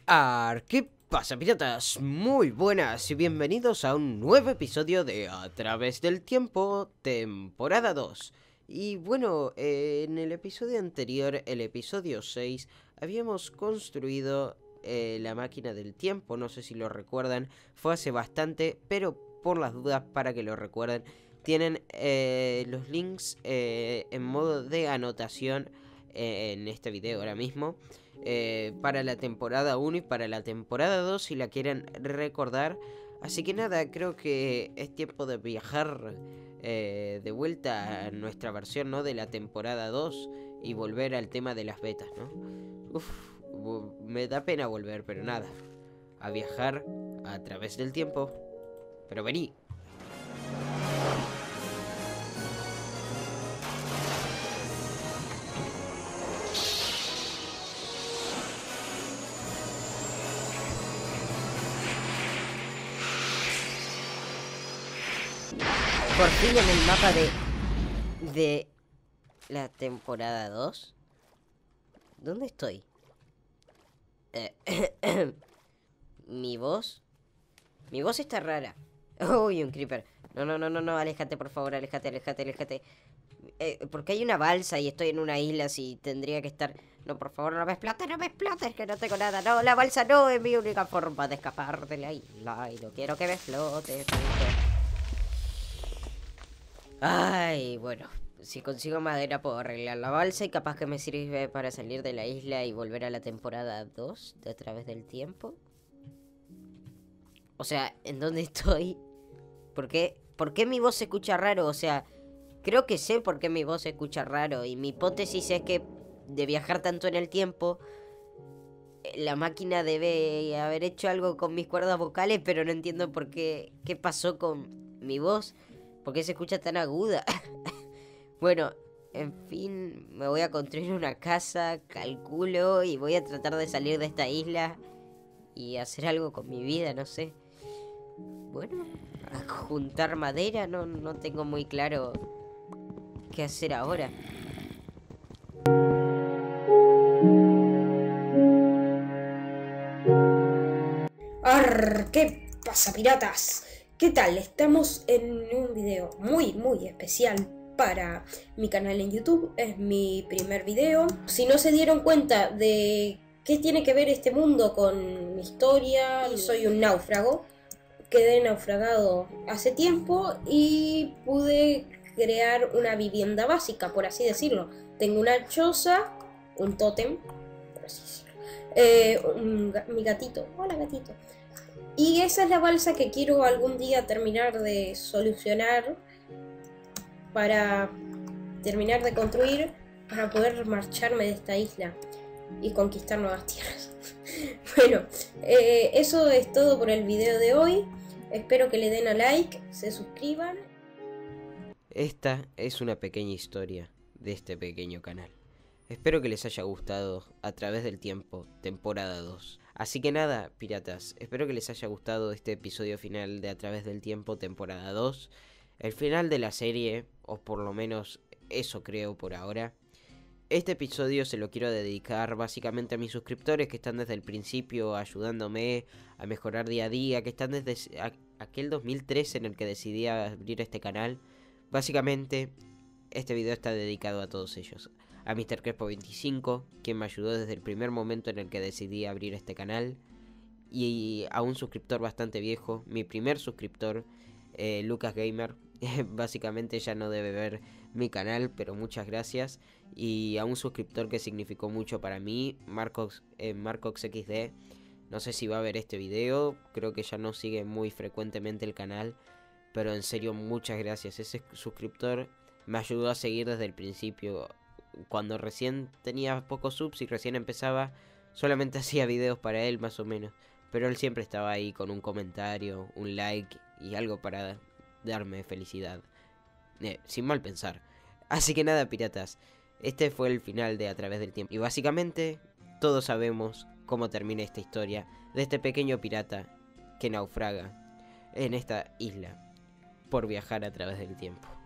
¿Qué pasa, piratas? Muy buenas y bienvenidos a un nuevo episodio de A Través del Tiempo, temporada 2. Y bueno, en el episodio anterior, el episodio 6, habíamos construido la máquina del tiempo. No sé si lo recuerdan, fue hace bastante, pero por las dudas, para que lo recuerden, tienen los links en modo de anotación en este video ahora mismo. Para la temporada 1 y para la temporada 2 si la quieren recordar. Así que nada, creo que es tiempo de viajar de vuelta a nuestra versión, ¿no? De la temporada 2 y volver al tema de las betas, ¿no? Me da pena volver, pero nada. A viajar a través del tiempo. Pero vení. Por fin en el mapa de la temporada 2. ¿Dónde estoy? Mi voz está rara. Uy, un creeper. No, aléjate, por favor, aléjate. Porque hay una balsa y estoy en una isla, si tendría que estar... No, por favor, no me explotes, que no tengo nada. No, la balsa no es mi única forma de escapar de la isla. Y no quiero que me explotes. Ay, bueno, si consigo madera puedo arreglar la balsa y capaz que me sirve para salir de la isla y volver a la temporada 2 de A Través del Tiempo. O sea, ¿en dónde estoy? ¿Por qué mi voz se escucha raro? O sea, creo que sé por qué mi voz se escucha raro. Y mi hipótesis es que de viajar tanto en el tiempo, la máquina debe haber hecho algo con mis cuerdas vocales, pero no entiendo por qué pasó con mi voz. ¿Por qué se escucha tan aguda? Bueno, en fin, me voy a construir una casa, calculo, y voy a tratar de salir de esta isla y hacer algo con mi vida, no sé. Bueno, a juntar madera, no tengo muy claro qué hacer ahora. ¿Qué pasa, piratas? ¿Qué tal? Estamos en un video muy especial para mi canal en YouTube. Es mi primer video. Si no se dieron cuenta de qué tiene que ver este mundo con mi historia, soy un náufrago. Quedé naufragado hace tiempo y pude crear una vivienda básica, por así decirlo. Tengo una choza, un tótem, por así decirlo. Mi gatito. Hola, gatito. Y esa es la balsa que quiero algún día terminar de solucionar para terminar de construir, para poder marcharme de esta isla y conquistar nuevas tierras. Bueno, eso es todo por el video de hoy. Espero que le den a like, se suscriban. Esta es una pequeña historia de este pequeño canal. Espero que les haya gustado A Través del Tiempo, temporada 2. Así que nada, piratas, espero que les haya gustado este episodio final de A Través del Tiempo, temporada 2. El final de la serie, o por lo menos eso creo por ahora. Este episodio se lo quiero dedicar básicamente a mis suscriptores que están desde el principio ayudándome a mejorar día a día, que están desde aquel 2013 en el que decidí abrir este canal. Básicamente, este video está dedicado a todos ellos. A Mr. Crespo25, quien me ayudó desde el primer momento en el que decidí abrir este canal. Y a un suscriptor bastante viejo, mi primer suscriptor, Lucas Gamer. Básicamente ya no debe ver mi canal, pero muchas gracias. Y a un suscriptor que significó mucho para mí, MarcoxXD. No sé si va a ver este video, creo que ya no sigue muy frecuentemente el canal, pero en serio muchas gracias. Ese suscriptor me ayudó a seguir desde el principio. Cuando recién tenía pocos subs y recién empezaba, solamente hacía videos para él más o menos. Pero él siempre estaba ahí con un comentario, un like y algo para darme felicidad. Sin mal pensar. Así que nada, piratas. Este fue el final de A Través del Tiempo. Y básicamente todos sabemos cómo termina esta historia de este pequeño pirata que naufraga en esta isla por viajar a través del tiempo.